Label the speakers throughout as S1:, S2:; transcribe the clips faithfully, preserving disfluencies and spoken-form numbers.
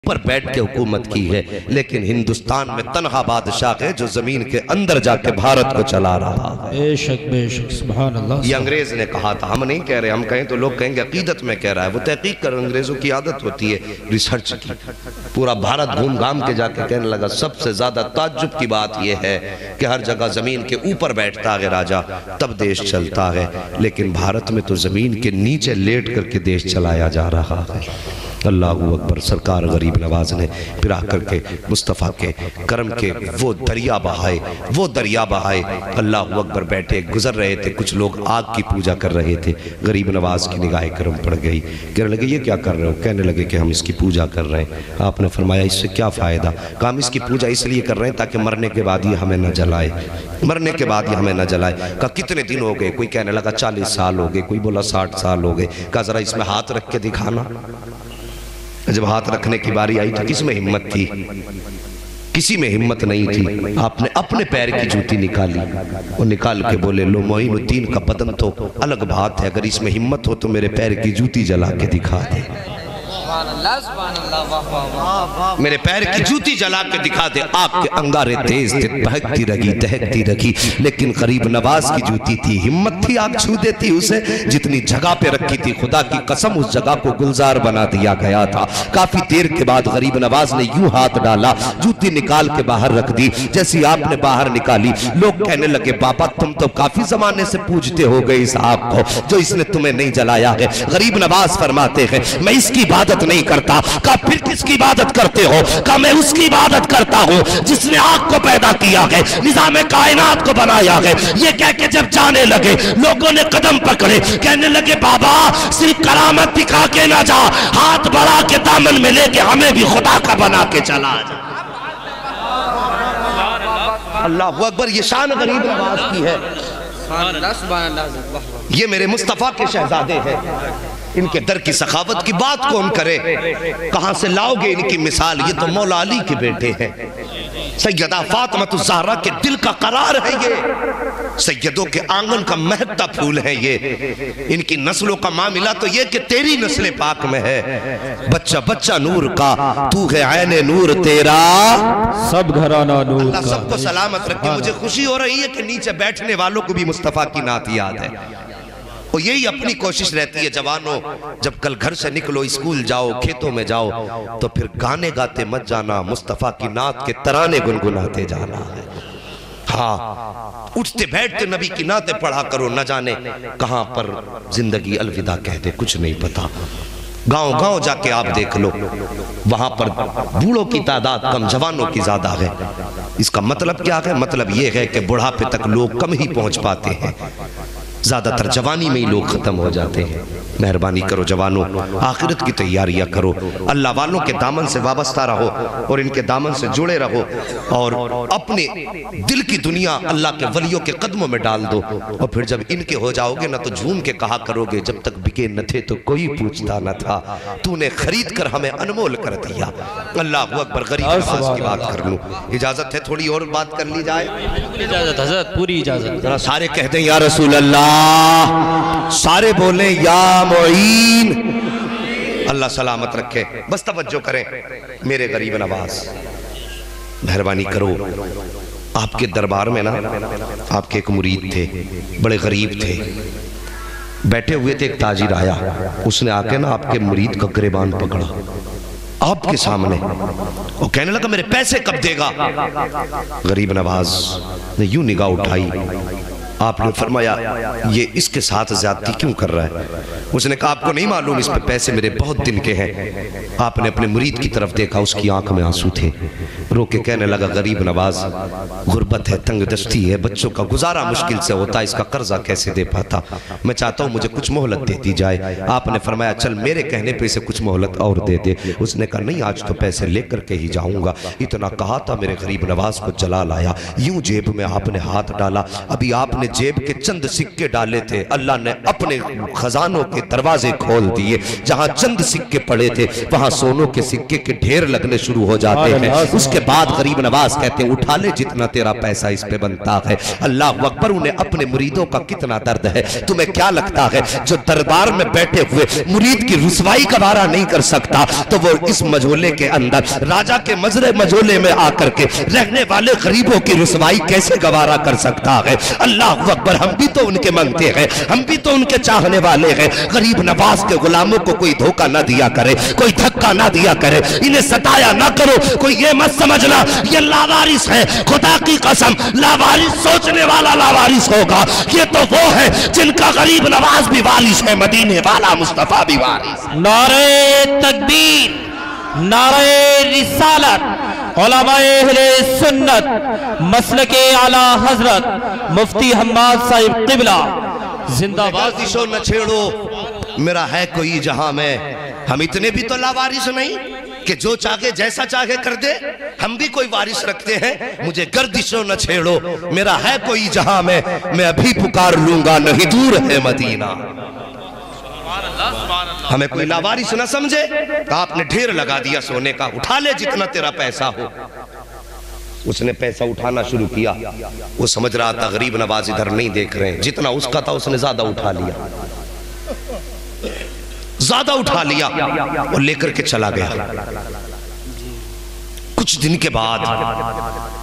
S1: پر بیٹھ کے حکومت کی ہے، لیکن ہندوستان میں تنہا بادشاہ ہے جو زمین کے اندر جا کے بھارت کو چلا رہا ہے۔
S2: بے شک بے شک سبحان اللہ۔
S1: یہ انگریز نے کہا تھا، ہم نہیں کہہ رہے، ہم کہیں تو لوگ کہیں گے عقیدت میں کہہ رہا ہے، وہ تحقیق کر، انگریزوں کی عادت ہوتی ہے ریسرچ کی، پورا بھارت گھوم گھام کے جا کے کہنے لگا سب سے زیادہ تعجب کی بات یہ ہے کہ ہر جگہ زمین کے اوپر بیٹھتا ہے راجہ تب دیش چلتا ہے، لیکن بھارت میں تو زمین کے نیچے لیٹ کر کے دیش چلایا جا رہا ہے۔ اللہ اکبر۔ سرکار غریب نواز نے پھر آ کر کے مصطفیٰ کے کرم کے وہ دریا بہائے وہ دریا بہائے اللہ اکبر۔ بیٹھے گزر رہے تھے، کچھ لوگ آگ کی پوجا کر رہے تھے، غریب نواز کی نگاہ کرم پڑ گئی، کہنے لگے یہ کیا کر رہے ہو؟ کہنے لگے کہ ہم اس کی پوجا کر رہے ہیں۔ آپ نے فرمایا اس سے کیا فائدہ؟ کہا ہم اس کی پوجا اس لیے کر رہے ہیں تاکہ مرنے کے بعد یہ ہمیں نہ جلائے، مرنے کے بعد یہ ہمیں نہ جلائے۔ کہا کتنے دن ہو گئے؟ کوئی کہنے لگا چالیس سال ہو گئے، کوئی بولا ساٹھ سال ہو گئے۔ کہا ذرا اس میں ہاتھ رکھ کے دکھانا۔ جب ہاتھ رکھنے کی باری آئی تو کس میں ہمت تھی؟ کسی میں ہمت نہیں تھی۔ آپ نے اپنے پیر کی جوتی نکالی اور نکال کے بولے لو معین الدین کا بدن تو الگ بات ہے، اگر اس میں ہمت ہو تو میرے پیر کی جوتی جلا کے دکھا دے، میرے پیر کی جوتی جلا کے دکھا دے۔ آگ کے انگارے تیز تھے، بہکتی رہی دہکتی رہی، لیکن غریب نواز کی جوتی تھی، ہمت تھی، آگ چھو دیتی اسے۔ جتنی جگہ پہ رکھی تھی خدا کی قسم اس جگہ کو گلزار بنا دیا گیا تھا۔ کافی دیر کے بعد غریب نواز نے یوں ہاتھ ڈالا، جوتی نکال کے باہر رکھ دی۔ جیسی آپ نے باہر نکالی لوگ کہنے لگے بابا تم تو کافی زمانے سے پوجتے ہو گئے اس آگ کو جو اس نے تمہیں نہیں جلایا ہے۔ غریب نواز فرماتے ہیں میں اس کی عبادت نہیں کرتا۔ کہا پھر کس کی عبادت کرتے ہو؟ کہا میں اس کی عبادت کرتا ہوں جس نے آگ کو پیدا کیا ہے، نظام کائنات کو بنایا ہے۔ یہ کہہ کے جب جانے لگے لوگوں نے قدم پکڑے، کہنے لگے بابا صرف کرامت دکھا کے نہ جا، ہاتھ بڑھا کے دامن میں لے کے ہمیں بھی خدا کا بنا کے چلا جا۔ اللہ اکبر۔ یہ شان غریب نواز کی ہے، یہ میرے مصطفیٰ کے شہزادے ہیں، ان کے در کی سخاوت کی بات کون کرے؟ کہاں سے لاؤ گے ان کی مثال؟ یہ تو مولا علی کے بیٹے ہیں، سیدہ فاطمہ الزہرا کے دل کا قرار ہے، یہ سیدوں کے آنگن کا مہکتا پھول ہے، یہ ان کی نسلوں کا معاملہ تو یہ کہ تیری نسل پاک میں ہے۔ بچہ بچہ نور کا، تو ہے عین نور تیرا،
S2: سب گھرانہ نور کا۔
S1: اللہ سب کو سلامت رکھے۔ مجھے خوشی ہو رہی ہے کہ نیچے بیٹھنے والوں کو بھی مصطفیٰ کی نعت یاد ہے، اور یہی اپنی کوشش رہتی ہے جوانوں، جب کل گھر سے نکلو، اسکول جاؤ، کھیتوں میں جاؤ، تو پھر گانے گاتے مت جانا، مصطفیٰ کی نعت کے ترانے گنگناتے جانا ہے۔ ہاں اٹھتے بیٹھتے نبی کی نعتیں پڑھا کرو، نہ جانے کہاں پر زندگی الوداع کہہ دے، کچھ نہیں پتا۔ گاؤں گاؤں جا کے آپ دیکھ لو، وہاں پر بوڑھوں کی تعداد کم، جوانوں کی زیادہ ہے۔ اس کا مطلب کیا ہے؟ مطلب یہ ہے کہ بڑھاپے تک لوگ کم ہی پہنچ پاتے ہیں، زیادہ تر جوانی میں ہی لوگ ختم ہو جاتے ہیں۔ مہربانی کرو جوانوں، آخرت کی تیاریاں کرو، اللہ والوں کے دامن سے وابستہ رہو اور ان کے دامن سے جڑے رہو، اور اپنے دل کی دنیا اللہ کے ولیوں کے قدموں میں ڈال دو، اور پھر جب ان کے ہو جاؤ گے نہ تو جھوم کے کہا کرو گے جب تک بکے نہ تھے تو کوئی پوچھتا نہ تھا، تو نے خرید کر ہمیں انمول کر دیا۔ اللہ اکبر۔ غریب نواز کی بات کر لوں، اجازت ہے تھوڑی اور بات کر لی جائے؟
S2: اجازت حضرت، پوری اجازت۔
S1: ذرا سارے کہہ دیں یا رسول اللہ، سارے بولیں یا معین۔ اللہ سلامت رکھے۔ بس توجہ کریں میرے غریب نواز، مہربانی کرو۔ آپ کے دربار میں نا آپ کے ایک مرید تھے، بڑے غریب تھے، بیٹھے ہوئے تھے، ایک تاجر آیا، اس نے آ کے نا آپ کے مرید کا گریبان پکڑا آپ کے سامنے، وہ کہنے لگا میرے پیسے کب دے گا؟ غریب نواز نے یوں نگاہ اٹھائی، آپ نے فرمایا یہ اس کے ساتھ زیادتی کیوں کر رہا ہے؟ اس نے کہا آپ کو نہیں معلوم اس پہ پیسے میرے بہت دن کے ہیں۔ آپ نے اپنے مرید کی طرف دیکھا، اس کی آنکھ میں آنسو تھے، رو کے کہنے لگا غریب نواز غربت ہے، تنگ دستی ہے، بچوں کا گزارا مشکل سے ہوتا ہے، اس کا قرضہ کیسے دے پاتا؟ میں چاہتا ہوں مجھے کچھ مہلت دے دی جائے۔ آپ نے فرمایا چل میرے کہنے پہ اسے کچھ مہلت اور دے دے۔ اس نے کہا نہیں آج تو پیسے لے کر کے ہی جاؤں گا۔ اتنا کہا تھا میرے غریب نواز کو جلال آیا، یوں جیب میں آپ نے ہاتھ ڈالا، ابھی آپ نے जेब के चंद सिक्के डाले थे, अल्लाह ने अपने खजानों के दरवाजे खोल दिए। जहां चंद सिक्के पड़े थे वहां सोनों के सिक्के के ढेर लगने शुरू हो जाते हैं। उसके बाद गरीब नवाज कहते हैं उठा ले जितना तेरा पैसा इस पे बनता है। अल्लाह अकबर, उन्हें अपने मुरीदों का कितना दर्द है। तुम्हें क्या लगता है जो दरबार में बैठे हुए मुरीद की रुसवाई का वारा नहीं कर सकता, तो वो इस मझोले के अंदर राजा के मजरे मझोले में आकर के रहने वाले गरीबों की रुसवाई कैसे गवारा कर सकता है। अल्लाह अकबर, हम भी तो उनके मांगते हैं, हम भी तो उनके चाहने वाले हैं। गरीब नवाज के गुलामों को कोई धोखा ना दिया करे, कोई धक्का ना दिया करे, इन्हें सताया ना करो। कोई ये मत समझना ये लावारिस है, खुदा की कसम लावारिस सोचने वाला लावारिस होगा। ये तो वो है जिनका गरीब नवाज भी वारिस है, मदीने वाला मुस्तफा भी वारिस।
S2: नारे तकबीर, नारे रिसालत, उलमाए अहले सुन्नत, मसलके आला हजरत मुफ्ती हम्माद साहिब क़िबला जिंदाबाद।
S1: वारिसो न छेड़ो मेरा है कोई जहां में, हम इतने भी तो लावारिस नहीं कि जो चाहे जैसा चाहे कर दे। हम भी कोई वारिस रखते हैं। मुझे गर्दिशों न छेड़ो मेरा है कोई जहां में, मैं अभी पुकार लूंगा नहीं दूर है मदीना। हमें कोई लावारिस न समझे तो आपने ढेर लगा दिया सोने का, उठा ले जितना तेरा पैसा हो। उसने पैसा उठाना शुरू किया। वो समझ रहा था गरीब नवाज इधर नहीं देख रहे हैं, जितना उसका था उसने ज्यादा उठा लिया, ज्यादा उठा लिया और लेकर के चला गया। कुछ दिन के बाद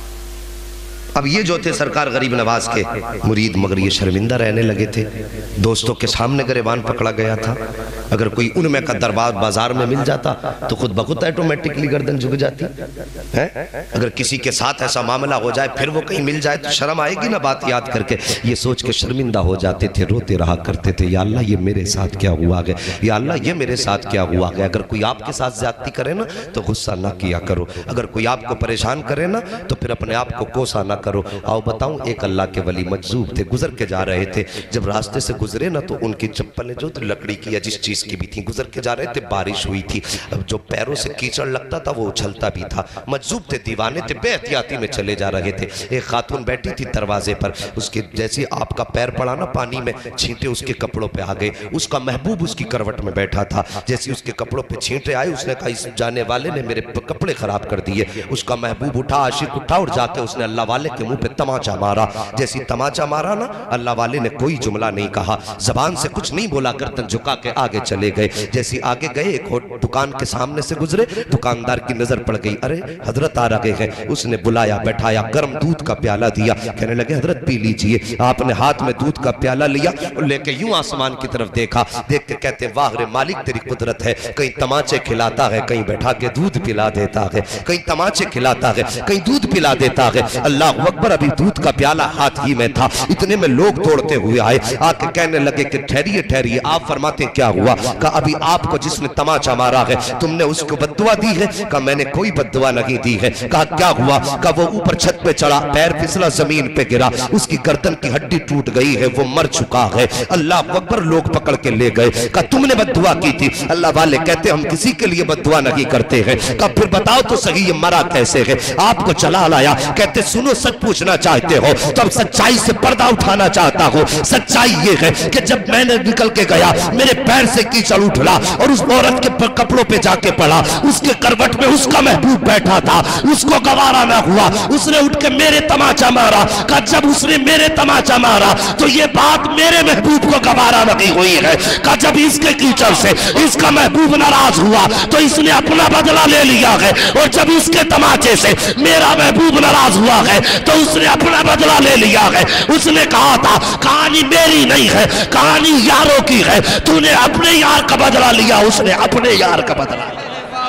S1: अब ये जो थे सरकार गरीब नवाज के मुरीद, मगर ये शर्मिंदा रहने लगे थे। दोस्तों के सामने गरेबान पकड़ा गया था। अगर कोई उनमें का दरबार बाजार में मिल जाता तो खुद बखुद ऑटोमेटिकली गर्दन झुक जाती है। अगर किसी के साथ ऐसा मामला हो जाए, फिर वो कहीं मिल जाए तो शर्म आएगी ना बात याद करके। ये सोच के शर्मिंदा हो जाते थे, रोते रहा करते थे, या अल्लाह ये मेरे साथ क्या हुआ है, या अल्लाह ये मेरे साथ क्या हुआ है। अगर कोई आपके साथ ज्यादती करे ना तो गुस्सा ना किया करो, अगर कोई आपको परेशान करे ना तो फिर अपने आप को कोसा ना करो। आओ बताऊं, एक अल्लाह के वली मजजूब थे, गुजर के जा रहे थे। जब रास्ते से गुजरे ना तो उनकी चप्पलें जो तो लकड़ी की या जिस चीज की भी थी, गुजर के जा रहे थे, बारिश हुई थी। अब जो पैरों से कीचड़ लगता था वो उछलता भी था। मजजूब थे, दीवाने थे, बेहतियाती में चले जा रहे थे। एक खातून बैठी थी दरवाजे पर, उसके जैसे आपका पैर पड़ा ना पानी में, छींटे उसके कपड़ों पे आ गए। उसका महबूब उसकी करवट में बैठा था, जैसे उसके कपड़ों पे छींटे आए उसने कहा इस जाने वाले ने मेरे कपड़े खराब कर दिए। उसका महबूब उठा, आशिक उठा और जाके उसने अल्लाह वाले के मुंह पे तमाचा मारा। जैसी तमाचा मारा ना, अल्लाह वाले ने कोई जुमला नहीं कहा, जबान से कुछ नहीं बोला, गर्दन झुका के आगे चले गए। जैसी आगे गए एक दुकान के सामने से गुजरे, दुकानदार की नजर पड़ गई, अरे हजरत आ रहे हैं। उसने बुलाया, बैठाया, गर्म दूध का प्याला दिया, कहने लगे हजरत पी लीजिए। आपने हाथ में दूध का प्याला लिया और लेके यूं आसमान की तरफ देखा, देख के कहते वाह रे मालिक तेरी कुदरत है, कहीं तमाचे खिलाता है, कहीं बैठा के दूध पिला देता है, कहीं तमाचे खिलाता है, कहीं दूध पिला देता है। अल्लाह अकबर, अभी दूध का प्याला हाथ ही में था, इतने में लोग दौड़ते हुए आए, आके कहने लगे कि ठहरिए ठहरिए, आप फरमाते क्या हुआ? कहा अभी आपको जिसने तमाचा मारा है तुमने उसको बद्दुआ दी है? कहा मैंने कोई बद्दुआ नहीं दी है। कहा क्या हुआ? कहा वो ऊपर छत पे चढ़ा, पैर फिसला, जमीन पे गिरा, उसकी गर्दन की हड्डी टूट गई है, वो मर चुका है। अल्लाह अकबर, लोग पकड़ के ले गए। कहा तुमने बद्दुआ की थी? अल्लाह वाले कहते हम किसी के लिए बद्दुआ नहीं करते हैं। कहा फिर बताओ तो सही ये मरा कैसे है? आपको चला लाया, कहते सुनो सच पूछना चाहते हो तो अब सच्चाई से पर्दा उठाना चाहता हूँ। सच्चाई ये है कि जब मैंने निकल के गया मेरे पैर से कीचड़ उठला और उस औरत के कपड़ों पे जाके पड़ा, उसके करवट में उसका महबूब बैठा था, उसको गवारा ना हुआ, उसने उठ के मेरे तमाचा मारा। कहा जब उसने मेरे तमाचा मारा तो ये बात मेरे महबूब को गवारा नहीं हुई है। कहा जब इसके कीचड़ से इसका महबूब नाराज हुआ तो इसने अपना बदला ले लिया है, और जब इसके तमाचे से मेरा महबूब नाराज हुआ है तो उसने अपना बदला ले लिया है। उसने कहा था कहानी मेरी नहीं है, कहानी यारों की है, तूने अपने यार का बदला लिया, उसने अपने यार का बदला लिया।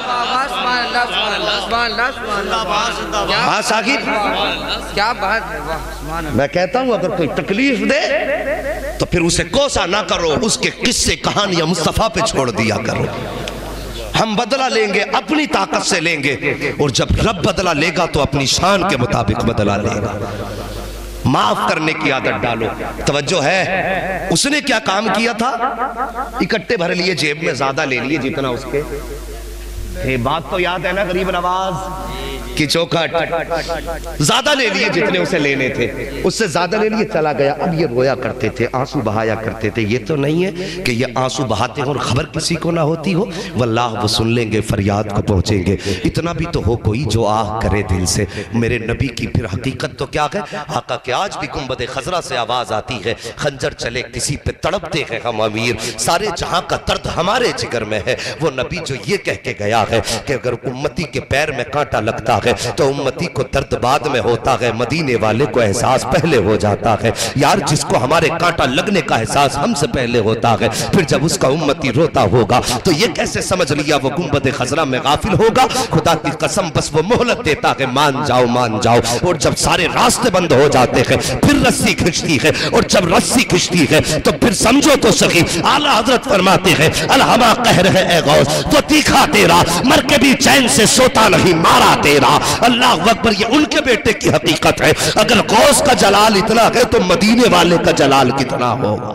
S1: हाँ साकिब,
S3: क्या बात है।
S1: मैं कहता हूं अगर कोई तकलीफ दे तो फिर उसे कोसा ना करो, उसके किस्से कहानियां मुस्तफा पे छोड़ दिया करो। हम बदला लेंगे अपनी ताकत से लेंगे, और जब रब बदला लेगा तो अपनी शान के मुताबिक बदला लेगा। माफ करने की आदत डालो। तवज्जो है, उसने क्या काम किया था? इकट्ठे भर लिए, जेब में ज्यादा ले लिए जितना उसके। ये बात तो याद है ना गरीब नवाज? کی چوکھٹ زیادہ لے لیے جتنے اسے لینے تھے، اس سے زیادہ لے لیے چلا گیا۔ اب یہ رویا کرتے تھے، آنسو بہایا کرتے تھے۔ یہ تو نہیں ہے کہ یہ آنسو بہاتے ہیں اور خبر کسی کو نہ ہوتی ہو، واللہ وہ سن لیں گے، فریاد کو پہنچیں گے۔ اتنا بھی تو ہو کوئی جو آہ کرے دل سے۔ میرے نبی کی پھر حقیقت تو کیا ہے؟ آقا کہ آج بھی گنبد خضرا سے آواز آتی ہے، خنجر چلے کسی پہ تڑپتے ہیں ہم امیر، سارے جہاں کا درد ہمارے جگر میں ہے۔ وہ نبی جو یہ کہہ کے گیا ہے کہ اگر امتی کے پیر میں کانٹا لگتا ہے تو امتی کو درد بعد میں ہوتا ہے، مدینے والے کو احساس پہلے ہو جاتا ہے۔ یار جس کو ہمارے کانٹا لگنے کا احساس ہم سے پہلے ہوتا ہے، پھر جب اس کا امتی روتا ہوگا تو یہ کیسے سمجھ لیا وہ گنبد خضرا میں غافل ہوگا؟ خدا کی قسم بس وہ مہلت دیتا ہے، مان جاؤ مان جاؤ، اور جب سارے راستے بند ہو جاتے ہیں پھر رسی کھچتی ہے، اور جب رسی کھچتی ہے تو پھر سمجھو تو سخی اعلیٰ حضرت فرماتے ہیں الہما قہر ہے اے غوث، وہ تیکھا تیرا مر کے بھی چین سے سوتا نہیں مارا تیرا۔ اللہ اکبر، یہ ان کے بیٹے کی حقیقت ہے۔ اگر غوث کا جلال اتنا ہے تو مدینے والے کا جلال کتنا ہوگا؟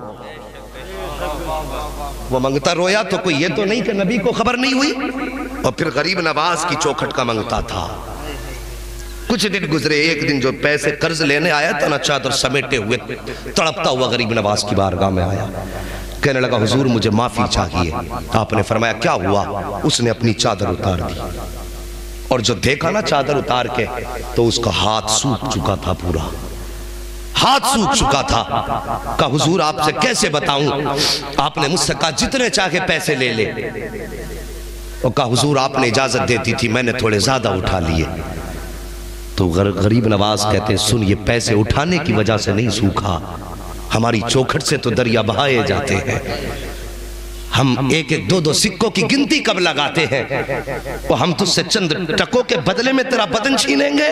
S1: وہ منگتا رویا تو کوئی یہ تو نہیں کہ نبی کو خبر نہیں ہوئی، اور پھر غریب نواز کی چوکھٹ کا منگتا تھا۔ کچھ دن گزرے، ایک دن جو پیسے قرض لینے آیا تھا نا، چادر سمیٹے ہوئے تڑپتا ہوا غریب نواز کی بارگاہ میں آیا، کہنے لگا حضور مجھے معافی چاہیے۔ آپ نے فرمایا کیا ہوا؟ اس نے اپنی چادر اتار دی، اور جو دیکھا نا چادر اتار کے تو اس کا ہاتھ سوکھ چکا تھا، پورا ہاتھ سوکھ چکا تھا۔ کہا حضور آپ سے کیسے بتاؤں؟ آپ نے مجھ سے کہا جتنے چاہے پیسے لے لے، اور کہا حضور آپ نے اجازت دیتی تھی، میں نے تھوڑے زیادہ اٹھا لیے۔ تو غریب نواز کہتے ہیں سن، یہ پیسے اٹھانے کی وجہ سے نہیں سوکھا، ہماری چوکھٹ سے تو دریا بہائے جاتے ہیں۔ ہم ایک ایک دو دو سکوں کی گنتی کب لگاتے ہیں، وہ ہم تجھ سے چند ٹکوں کے بدلے میں تیرا بدن چھینیں گے؟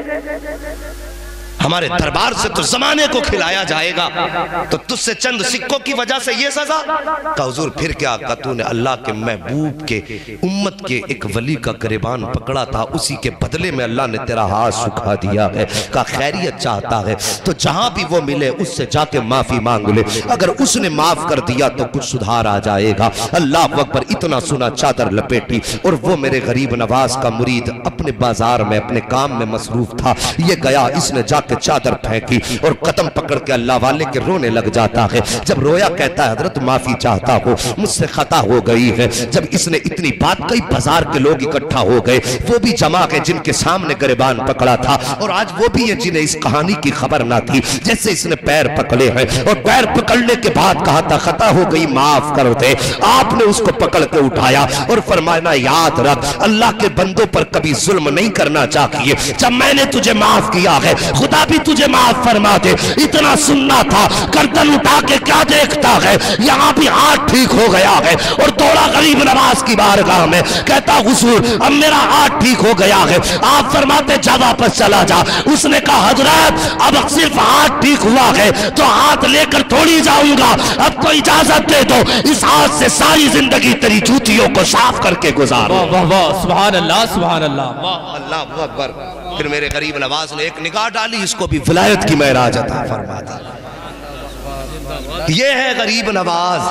S1: ہمارے دربار سے تو زمانے کو کھلایا جائے گا، تو تجھ سے چند سکوں کی وجہ سے یہ سزا؟ کہا حضور پھر کیا؟ کہا تو نے اللہ کے محبوب کے امت کے ایک ولی کا گریبان پکڑا تھا، اسی کے بدلے میں اللہ نے تیرا ہاتھ سکھا دیا ہے۔ کہا خیریت چاہتا ہے تو جہاں بھی وہ ملے اس سے جا کے معافی مانگ لے، اگر اس نے معاف کر دیا تو کچھ سدھار آ جائے گا۔ اللہ اکبر، اتنا سنا چادر لپیٹی، اور وہ میرے غریب نواز کا مرید اپنے بازار میں اپنے کام میں مصروف تھا، یہ گیا اس نے جا کے چادر پھینکی اور قدم پکڑ کے اللہ والے کے رونے لگ جاتا ہے۔ جب رویا کہتا ہے حضرت معافی چاہتا ہو، مجھ سے خطا ہو گئی ہے۔ جب اس نے اتنی بات کئی، بازار کے لوگ اکٹھا ہو گئے، وہ بھی جمع کے جن کے سامنے گریبان پکڑا تھا، اور آج وہ بھی ہیں جنہیں اس کہانی کی خبر نہ تھی۔ جیسے اس نے پیر پکڑے ہیں اور پیر پکڑنے کے بعد کہا تھا خطا ہو گئی معاف کر دے، آپ نے اس کو پکڑ کے اٹھایا اور فرمایا یاد رکھ اللہ کے بندوں پر کبھی ظلم نہیں کرنا چاہیے، جب میں نے تجھے معاف کیا ہے خدا بھی تجھے معاف فرما دے۔ اتنا سننا تھا، گردن اٹھا کے کیا دیکھتا ہے؟ یہاں بھی ہاتھ ٹھیک ہو گیا ہے، اور دوڑا غریب نواز کی بارگاہ میں، کہتا حضور اب میرا ہاتھ ٹھیک ہو گیا ہے۔ آپ فرماتے جا واپس چلا جا۔ اس نے کہا حضرت اب صرف ہاتھ ٹھیک ہوا ہے تو ہاتھ لے کر تھوڑی جاؤں گا، اب تو اجازت دے دو، اس ہاتھ سے ساری زندگی تیری جوتیوں کو صاف کر کے گزار۔
S2: واہ واہ واہ، سبحان اللہ سبحان اللہ،
S1: اللہ اکبر۔ پھر میرے غریب نواز نے ایک نگاہ ڈالی، اس کو بھی ولایت کی معراج عطا فرما دی۔ یہ ہے غریب نواز۔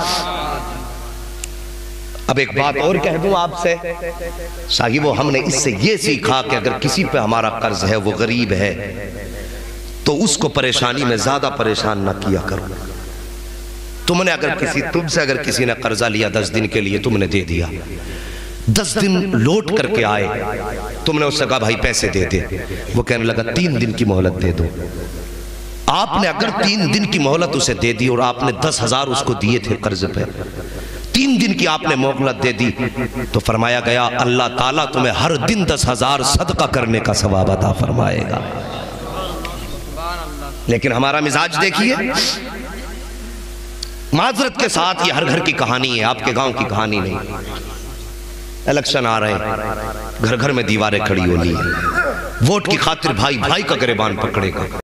S1: اب ایک بات اور کہہ دوں آپ سے صاحبو، ہم نے اس سے یہ سیکھا کہ اگر کسی پہ ہمارا قرض ہے، وہ غریب ہے، تو اس کو پریشانی میں زیادہ پریشان نہ کیا کرو۔ تم نے اگر کسی تم سے اگر کسی نے قرضہ لیا دس دن کے لیے، تم نے دے دیا، دس دن لوٹ کر کے آئے، تم نے اس سے کہا بھائی پیسے دے دے، وہ کہنے لگا تین دن کی مہلت دے دو۔ آپ نے اگر تین دن کی مہلت اسے دے دی اور آپ نے دس ہزار اس کو دیے تھے قرض پہ، تین دن کی آپ نے مہلت دے دی، تو فرمایا گیا اللہ تعالیٰ تمہیں ہر دن دس ہزار صدقہ کرنے کا ثواب عطا فرمائے گا۔ لیکن ہمارا مزاج دیکھیے، معذرت کے ساتھ یہ ہر گھر کی کہانی ہے، آپ کے گاؤں کی کہانی نہیں۔ الیکشن آ رہے ہیں، گھر گھر میں دیواریں کھڑی ہونی ہیں، ووٹ کی خاطر بھائی بھائی کا گریبان پکڑے گا۔